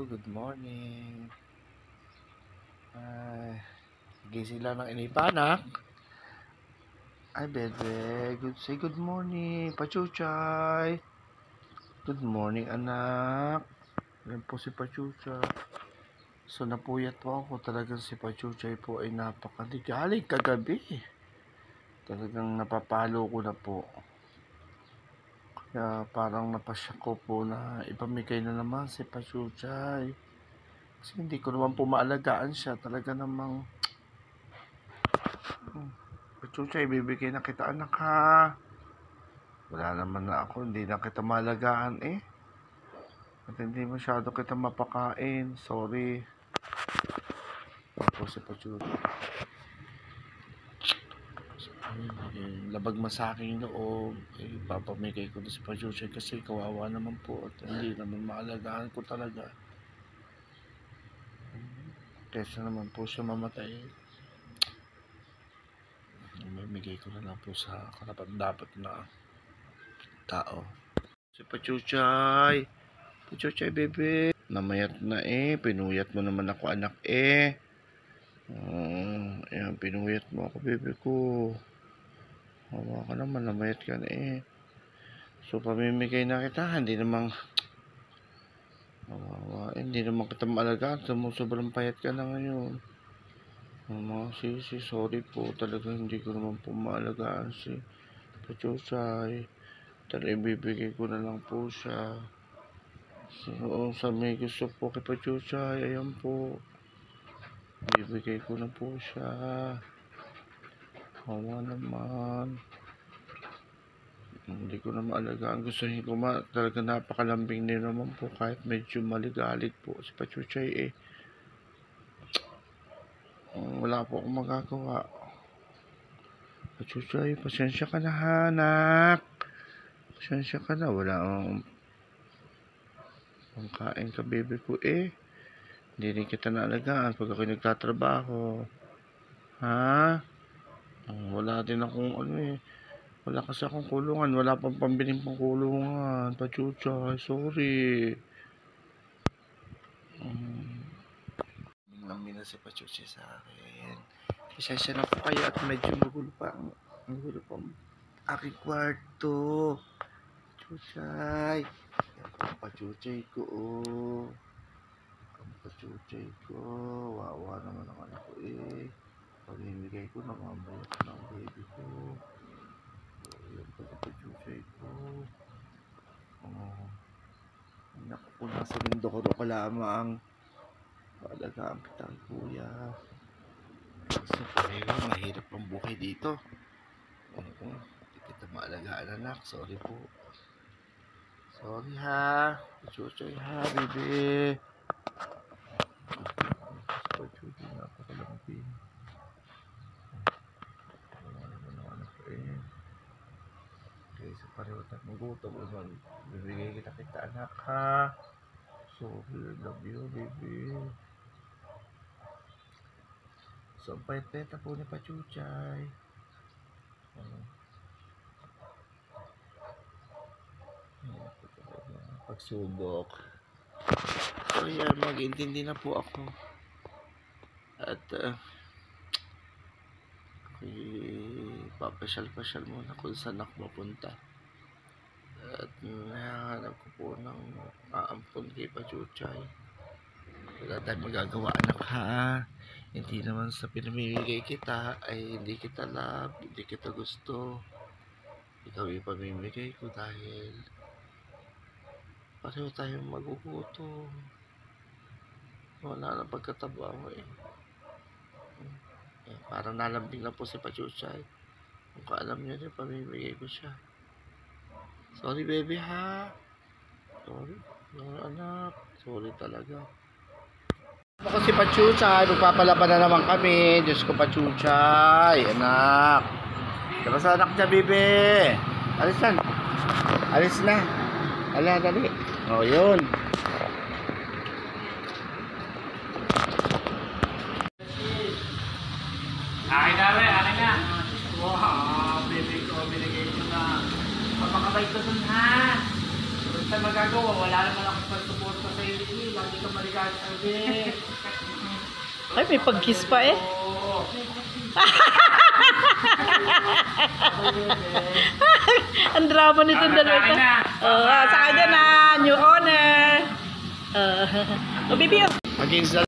good morning. Ay, gising lang ng inipanak. Ay, bebe, say good morning, Pachuchay. Good morning, anak. Yan po si Pachuchay. So, napuyat po ako. Talagang si Pachuchay po ay napakaligalig kagabi. Talagang napapalo ko na po. Kaya parang napasya ko po na ipamigay na naman si Pachuchay. Kasi hindi ko naman po maalagaan siya. Talaga namang Pachuchay, bibigay na kita anak ha. Wala naman na ako, hindi na kita malagaan eh. At hindi masyado kita mapakain. Sorry. Ako si Pachuchay. Labag sa aking loob. Papamigay ko na si Pachuchay kasi kawawa naman po. At hindi naman maalagaan ko talaga. Kesa naman po siya mamatay. Mamimigay ko na lang po sa karapat-dapat na tao. Si Pachuchay. Pachuchay, bebe. Namayat na eh. Pinuyat mo naman ako, anak eh. Ayan, pinuyat mo ako, bebe ko. Hawa ka naman, namayat ka na eh. So, pamimigay na kita. Hindi namang hindi naman kita maalagaan. Sobrang payat ka na ngayon. Mga sisi, sorry po. Talaga hindi ko naman po maalagaan si Pachuchay. Talaga ibibigay ko na lang po siya. So, sa may gusto po kay Pachuchay, ayan po. Ibibigay ko na po siya. Hawa naman. Hindi ko na maalagaan. Gusto ko talaga napakalambing din naman po. Kahit medyo maligalig po si Pachuchay eh. Wala po akong magagawa. Pachuchay, pasensya ka na anak. Pasensya ka na. Wala akong pangkain ka, bebe ko eh. Hindi rin kita naalagaan pag ako nagtatrabaho. Ha? Wala din akong wala kasi akong kulungan. Wala pang pambiling pang kulungan. Pachuchay, sorry. Minamina si Pachuchay sa akin. Pasensya na po kayo at medyo magulo pa ang aking kwarto. Pachuchay. Ang Pachuchay ko oh. Ang Pachuchay ko. Wawa naman ang anak ko eh. Pag-imigay ko na mamaya ng baby ko. Ayan pa si Pachuchay ko. Anak ko nasa lindok ko lamang. Paalagaan kita kuya. Kasi mahirap ang buhay dito. Hindi kita maalagaan anak. Sorry po. Sorry ha. Pachuchay ha, baby. Pachuchay, napakalamping. Wala naman ang anak ko eh. Okay, so pareho tayo magutom. Bibigay kita anak ha. Sorry, love you baby. So, ang payat-payat po ni Pachuchay. Pagsubok. So, yan. Mag-intindi na po ako. At, papasyal-pasyal muna kung saan ako mapunta. At, nahanap ko po ng maampon kay Pachuchay. Wala tayong magagawa anak ha. Hindi naman sa pinamimigay kita ay hindi kita love, hindi kita gusto. Ikaw yung pamimigay ko dahil pareho tayong magugutom. Wala na pagkatabaho eh. Parang nalambing na po si Pachuchay. Kung kaalam niya rin, pamimigay ko siya. Sorry baby ha. Sorry anak. Sorry talaga. Ako si Pachuchay, magpapalaban na naman kami. Diyos ko Pachuchay, anak. Tara sa anak niya, bebe. Alis na. Alis na. Ala, dali. O, yun. Akin na. Wow, bebe ko, binigay ko na. Mapakabay ko dun ha. Basta magagawa, wala naman ako pagsuporta sa baby. Lagi ka maligaya sa baby. Ay, may pag-kiss pa eh. Oo. Ang drama nitong dalawa ito. Sa kanya na, new owner. Oh, baby, oh. Maging